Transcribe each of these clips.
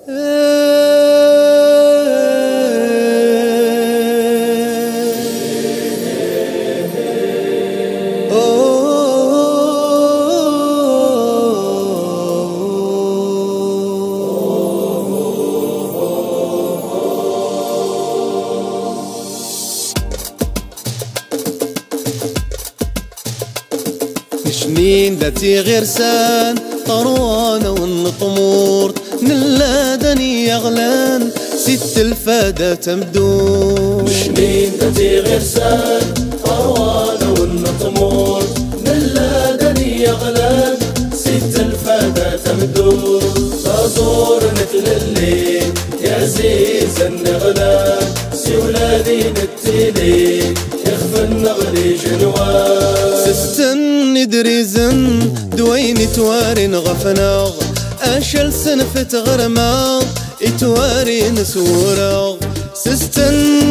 شنين داتي غرسان طروانة والنطمور نلادني يغلان ست الفادة تمدور. شنين داتي غرسان طروانة والنطمور نلادني يغلان ست الفادة تمدور. تزور مثل الليل يا عزيز النغلان سي ولادي نتيلي يخفى النغلي جنوان. سستن دريزن دوين توارين غفناغ اشل سنفت غرماغ اتوارين سوراغ. سستن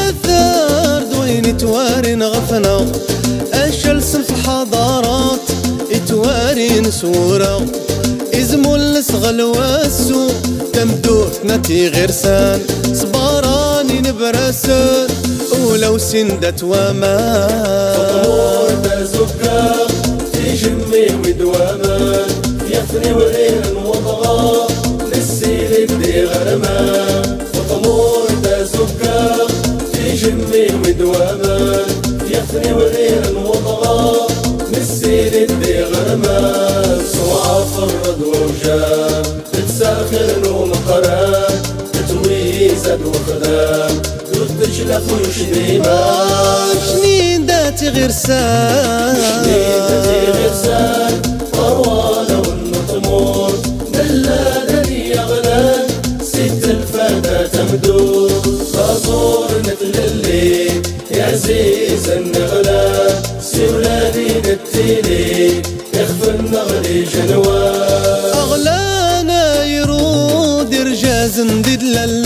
لثار دوين توارين غفناغ اشل سنف حضارات اتوارين سوراغ. ازمو الصغل واسو تمدوت نتي غرسان صباراني نبرسان ولو سندت ومان. فطمور تزكا في جمي ودوامان يفني ولين وضغا للسيل بدي غرمان. فطمور تزكا في جمي ودوامان يفني ولين وضغا للسيل بدي غرمان. سوعة فرد ووجام تتساخر ومقران تتويزد وخدام تجلف وشديمان. شنين داتي غرسان شنين داتي غرسان طروانة والنطمور نلادني يغلان ست الفادة تمدور. تزور مثل الليل يا عزيز النغلان سي ولادي نتيلي يخفى النغلي جنوان. أغلانا يرود يرجاز نديد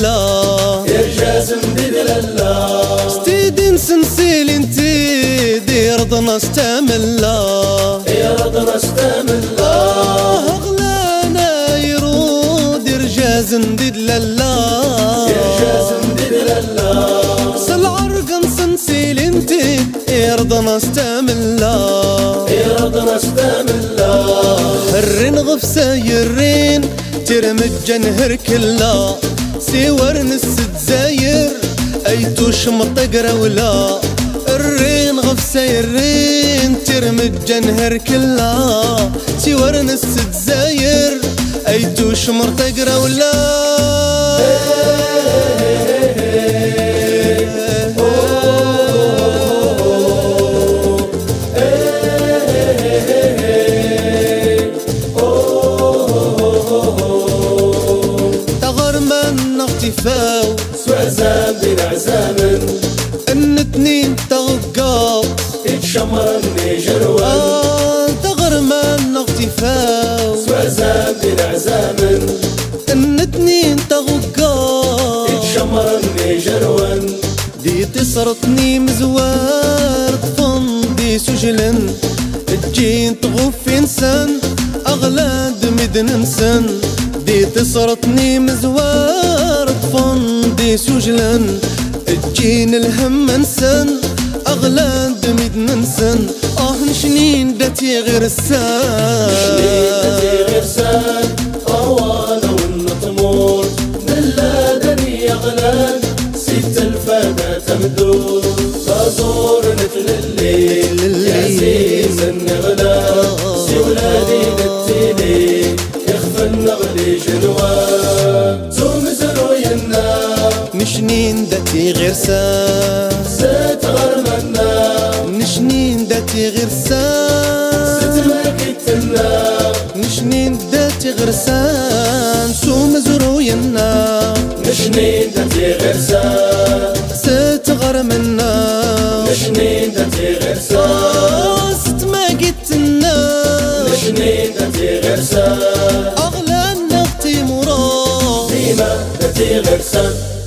لله يرجاز نديد لله ستيدن سنسيل انتي دي رضنا استملا يا رضنا استملا. أغلانا يرود يرجاز نديد لله يرجاز نديد لله سل عرقن سنسيل انتي رضنا استملا رضنا استملا. الرين غفسة يرين ترمجن هركلا سيورن الستزاير ايتوش مطقرة ولا. الرين غفسة يرين ترمجن هركلا سيورن الستزاير ايتوش مرتقرة ولا. اختفاو سوازام بين عزامن النتنين تغقاو اتشمرني جروان. تغرمان اختفاو سوازام بين عزامن النتنين تغقاو اتشمرني جروان. دي تصرتني مزوار تفندي سجلن الجين تغفي انسان اغلاد مدن انسان. دي تصرتني مزوار تفندي سجلن الجين الهم انسان اغلاد مدن انسان. شنين داتي غرسان شنين داتي غرسان طروانة والنطمور نلادني يغلان ست الفادة تمدور. تزور مثل الليل يا عزيز النغلان سي ولادي نتيلي يخفى النغلي جنوان. زوم زروينا نشنين داتي غرسان زيت غرمنا نشنين داتي غرسان ست ماكتنا نشنين داتي غرسان سو مزروينا. نشنين داتي غرسان ست غرمنا نشنين داتي غرسان ست ما قتنا نشنين داتي غرسان أغلى نغتي مراد ديما داتي غرسان.